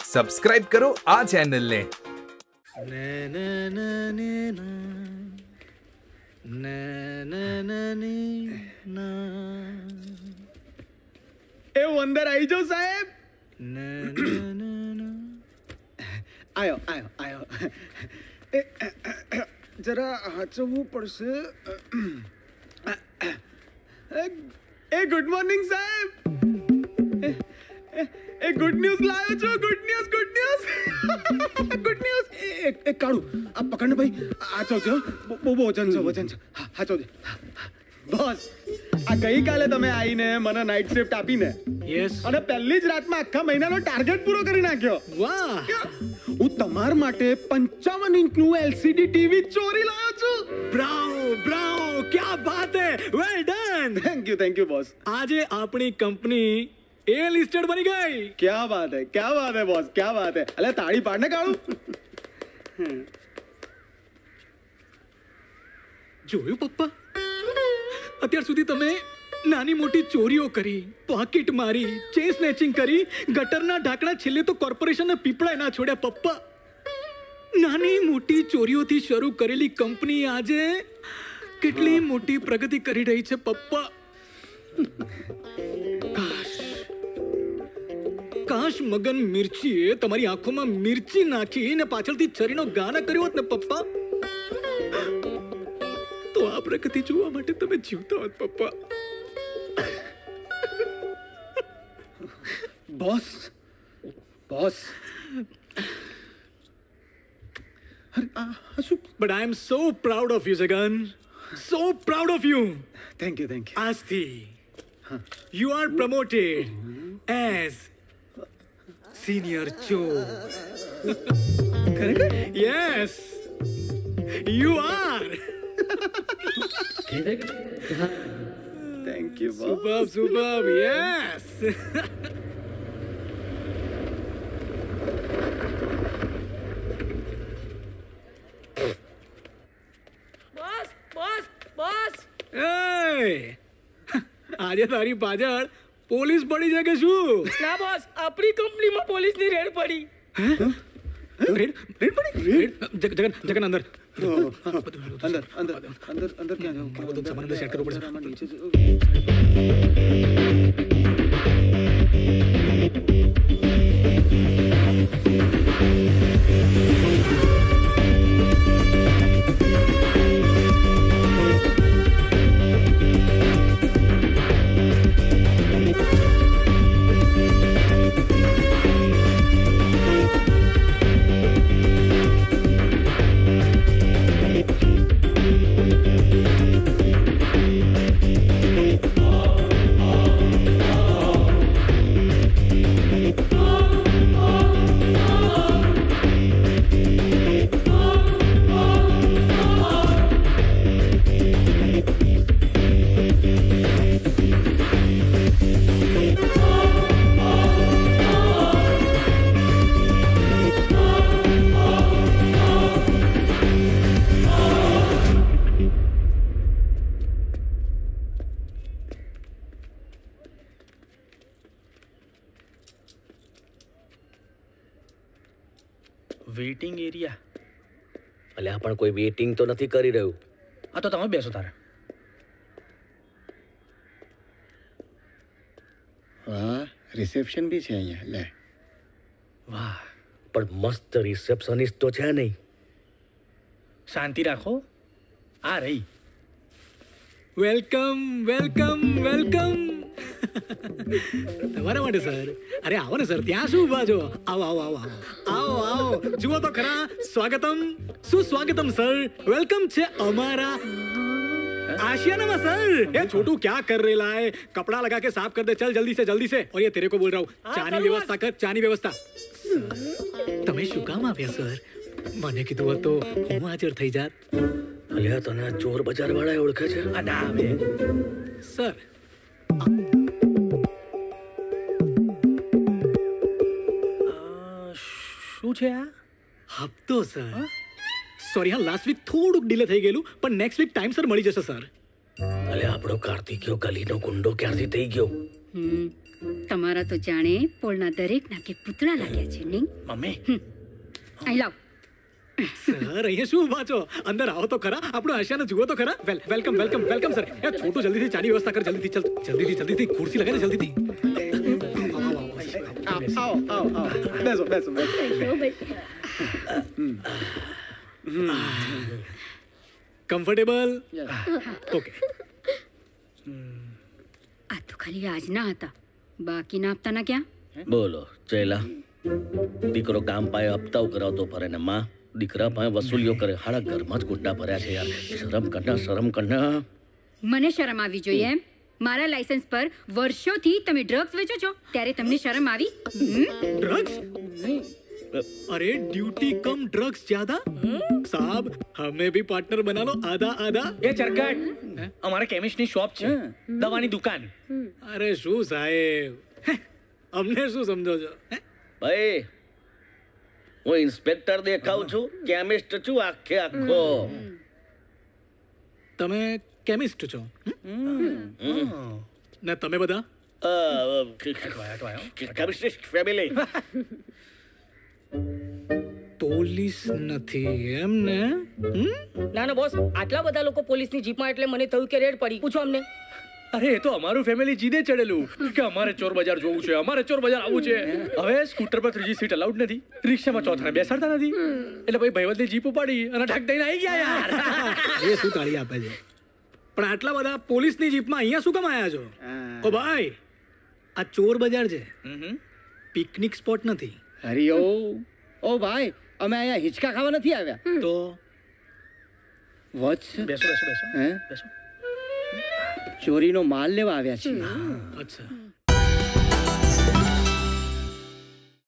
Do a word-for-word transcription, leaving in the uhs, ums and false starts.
Subscribe કરો આ ચેનલને. એ અંદર આવી જાઓ સાહેબ. આયો આયો આયો. જરા હાચવવું પડશે. એ ગુડ મોર્નિંગ સાહેબ. એ ગુડ ન્યૂઝ લાવ્યો છો. Good news good news good news. એક એક કાળું આ પકડ ને ભાઈ. હાચવજો. બહુ બહુ વજન છે વજન છે. હાચવજો. બોસ આ ગઈકાલે તમે આવીને મને નાઇટ શિફ્ટ આપીને યસ અને પહેલી જ રાતમાં આખા મહિનાનો ટાર્ગેટ પૂરો કરી નાખ્યો. વાહ. હું તમારા માટે પંચાવન ઇંચનું એલસીડી ટીવી ચોરી લાવ્યો છું. બ્રાવો બ્રાવો ક્યા બાત હે. Well done. Thank you thank you boss. આજે આપણી કંપની એ લિસ્ટેડ બની ગઈ. ક્યા બાત હે ક્યા બાત હે બોસ ક્યા બાત હે. અલે તાળી પાડને કાળું. જોયું પપ્પા, અત્યાર સુધી તમે નાની મોટી ચોરીઓ કરી, પોકેટ મારી, ચેન સ્નેચિંગ કરી, ગટરના ઢાંકણા છેલ્લે તો કોર્પોરેશનના પીપળા ના છોડ્યા. પપ્પા, નાની મોટી ચોરીઓથી શરૂ કરેલી કંપની આજે કેટલી મોટી પ્રગતિ કરી રહી છે. પપ્પા, કાશ કાશ મગન મિર્ચીએ તમારી આંખોમાં મિર્ચી નાખી ને પાછળથી છરીનો ઘા ના કર્યો હોત ને પપ્પા, તો આ પ્રગતિ જોવા માટે તમે જીવતા હોત. પપ્પા, boss boss But I am so proud of you, Jagan. So proud of you. Thank you, thank you. Asti, huh. You are promoted mm-hmm. as senior chore. Correct? Yes, you are. Thank you, boss. Superb, superb. Yes. boss, boss, boss. Hey! આજે તારી પાછળ police પડી છે કે શું? ના boss, આપણી કંપનીમાં પોલીસની રેડ પડી. રેડ રેડ પડી? રેડ જગન જગન અંદર અંદર અંદર અંદર અંદર ક્યાં જાઉં? બધું સામાન અંદર સેટ કરવું પડશે. Waiting area. અલ્યા પણ કોઈ વેઇટિંગ તો નથી કરી રહ્યું. હા તો તમે બેસો તારે. વાહ, રિસેપ્શન બી છે અહીંયા. લે વાહ, પણ મસ્ત રિસેપ્શનિસ્ટ તો છે નહીં. શાંતિ રાખો. આ રહી. Welcome welcome welcome. તમારા માટે સર. અરે આવો ને સર, ત્યાં શું ઉભા છો? આવો આવો આવો આવો આવો જુઓ તો ખરા. સ્વાગતમ સુસ્વાગતમ સર. વેલકમ છે અમારા आशियाना सर। ये छोटू क्या कर रहा है? कपड़ा लगा के साफ कर दे, चल जल्दी से जल्दी से। और ये तेरे को बोल रहा हूँ, चानी व्यवस्था कर, चानी व्यवस्था। તમે શું કામ આવ્યા સર? મને કીધું હતો હું હાજર થઈ જાત. અલ્યા તને ચોર બજાર વાળા ઓળખે છે? આ ના આવે સર. શું છે આ? હપ્તો સર. સોરી હા, લાસ્ટ વીક થોડુંક ડિલે થઈ ગયેલું, પણ નેક્સ્ટ વીક ટાઈમસર મળી જશે સર. અલ્યા આપણો કાર્તિકયો ગલીનો ગુંડો ક્યારથી થઈ ગયો? તમારા તો જાણે પોળના દરેક નાકે પૂતળા લાગ્યા છે નહીં? મમ્મી અહીં લાવ. સર અહીંયા શું ઉભા છો? અંદર આવો તો ખરા, આપણો આશિયાને જુઓ તો ખરા. Well welcome welcome welcome sir. એ છોટું જલ્દીથી ચાની વ્યવસ્થા કર, જલ્દીથી ચાલ, જલ્દીથી જલ્દીથી ખુરશી લગાડે જલ્દીથી. આવો આવો આવો, બેસો બેસો બેસો. કમ્ફર્ટેબલ? ઓકે. આ તો ખાલી આજના હતા, બાકીના હપ્તાના ક્યાં? બોલો ચેલા, દીકરો કામ પાયે હપ્તાઓ કરાવતો ફરે ને માં દીકરા પાસે વસૂલીઓ કરે. હાડા ઘરમાં જ ગુંડા ભર્યા છે યાર. શરમ કરના શરમ કરના. મને શરમ આવી જોઈએ એમ? મારા લાયસન્સ પર વર્ષોથી તમે ડ્રગ્સ વેચો છો, ત્યારે તમને શરમ આવી? ड्रग्स? अरे ड्यूटी कम ड्रग्स ज्यादा? साहब हमें भी पार्टनर बना लो, आधा आधा. એ ચરકટ, અમારે કેમિસ્ટની શોપ છે, દવાની દુકાન. અરે શું સાહેબ, હે, અમને શું સમજો છો? હે? ભાઈ હું ઇન્સ્પેક્ટર દેખાઉં છું, કેમિસ્ટ છું આખે આખો. તમે કેમિસ્ટ છો ને તમે બધા? કેમિસ્ટ્રિસ્ટ ફેમિલી. પોલીસ નથી એમ ને? ના ના બોસ, આટલા બધા લોકો પોલીસની જીપમાં એટલે મને થયું કે રેડ પડી. પૂછો અમને. અરે એ તો અમારું ફેમિલી જીદે ચડેલું કે અમારે ચોર બજાર જોવું છે, અમારે ચોર બજાર આવવું છે. હવે સ્કૂટર પર ત્રીજી સીટ અલાઉડ નથી, રિક્ષામાં ચોથાને બેસાડતા નથી, એટલે ભાઈ ભાઈવંદની જીપ ઉપાડી અને ઢાક દઈને આવી ગયા યાર. એ શું તાળી આપે છે? પણ આટલા બધા પોલીસની જીપમાં અહીંયા શું કામ આવ્યા છો? ઓ ભાઈ, આ ચોર બજાર છે, પિકનિક સ્પોટ નથી. હરિયો ઓ ભાઈ, અમે અહીંયા હિંચકા ખાવા નથી આવ્યા. તો વત્સ, બેસો બેસો બેસો હે? બેસો. ચોરીનો માલ લેવા આવ્યા છીએ. અચ્છા,